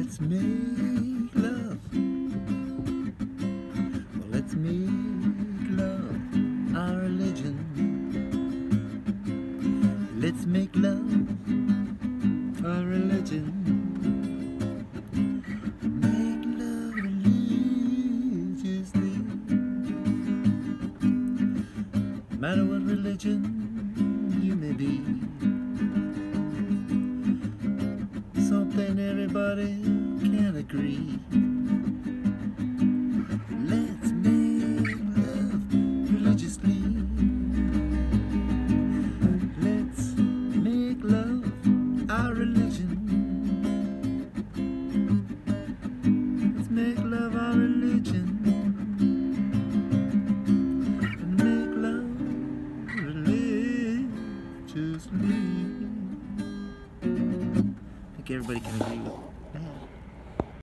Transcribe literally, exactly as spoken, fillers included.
Let's make love. Well, let's make love our religion. Let's make love our religion. Make love religiously. No matter what religion you may be, something everybody can agree. Let's make love religiously. Let's make love our religion. Let's make love our religion. And make love religiously. I think everybody can agree with